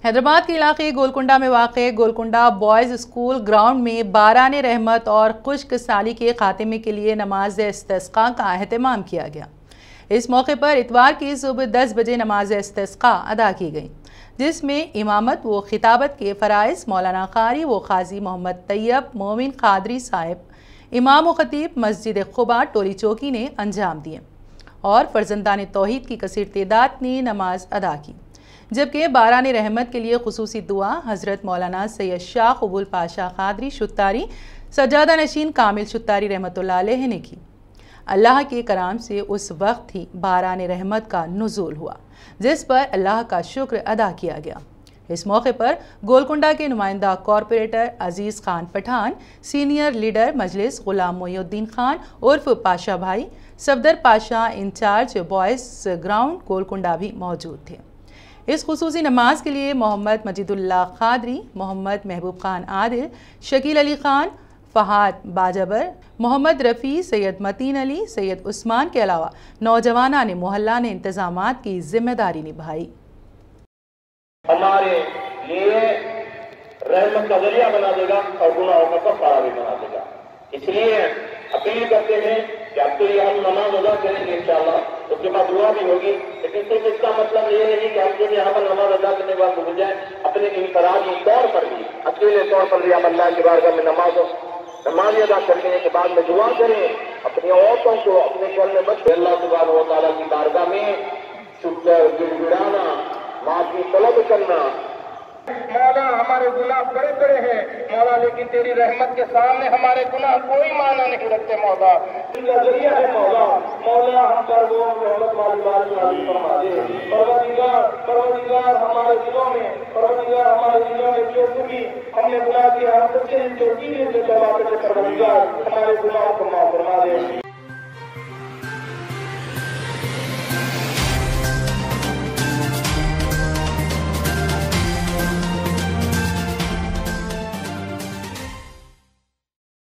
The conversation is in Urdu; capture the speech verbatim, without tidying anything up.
حیدرآباد کے علاقے گولکنڈہ میں واقع گولکنڈہ بوائز اسکول گراؤنڈ میں باران رحمت اور خشک سالی کے خاتمے کے لیے نماز استسقاء کا اہتمام کیا گیا۔ اس موقع پر اتوار کی صبح دس بجے نماز استسقاء ادا کی گئی، جس میں امامت و خطابت کے فرائض مولانا قاری و قاضی محمد طیب مومن قادری صاحب امام و خطیب مسجد قباء ٹولی چوکی نے انجام دیے اور فرزندان توحید کی کثیر تعداد نے نماز ادا کی، جبکہ باران رحمت کے لیے خصوصی دعا حضرت مولانا سید شاہ قبول پاشا قادری شتاری سجادہ نشین کامل شتاری رحمۃ اللہ علیہ نے کی۔ اللہ کے کرام سے اس وقت ہی باران رحمت کا نزول ہوا، جس پر اللہ کا شکر ادا کیا گیا۔ اس موقع پر گولکنڈہ کے نمائندہ corporator Aziz Khan Pathan, senior leader Majlis Ghulam Mohi Uddin Khan عرف Pasha Bhai, Safdar Pasha incharge boys ground Golconda بھی موجود تھے۔ اس خصوصی نماز کے لیے محمد مجید اللہ قادری، محمد محبوب خان عادل، شکیل علی خان، فہد باجبر، محمد رفیع، سید متین علی، سید عثمان کے علاوہ نوجوانان محلہ نے انتظامات کی ذمہ داری نبھائی۔ ہمارے لیے رحمت کا ذریعہ بنا دے گا اور گناہوں کا کفارہ بھی بنا دے گا۔ اس لیے اپیل کرتے ہیں کہ اب تو یہ ہم نماز ادا کریں گے انشاءاللہ، اس کے بعد دعا بھی ہوگی، لیکن صرف اس کا مطلب یہ نہیں کہ ہم جو یہاں پر نماز ادا کرنے کے بعد بھول جائیں، اپنے انفرادی طور پر بھی اکیلے طور پر بھی ہم اللہ کی بارگاہ میں نماز نماز ادا کرنے کے بعد میں دعا کریں، اپنی عورتوں کو اپنے گھر میں بچے اللہ سبحانہ و تعالیٰ کی بارگاہ میں شکر گڑ گڑانا، معافی طلب کرنا۔ مولا ہمارے گناہ بڑے بڑے ہیں مولا، لیکن تیری رحمت کے سامنے ہمارے گناہ کوئی معنی نہیں رکھتے مولا۔ ان کا ذریعہ ہے مولا، مولا ہم پر وہ رحمت والی بات نازل فرما دے۔ پروردگار پروردگار ہمارے دلوں میں پروردگار ہمارے دلوں میں جو بھی ہم نے گناہ کیا ہم سب سے جو چیزیں جو توبہ کرتے پروردگار ہمارے گناہوں کو معاف فرما دے۔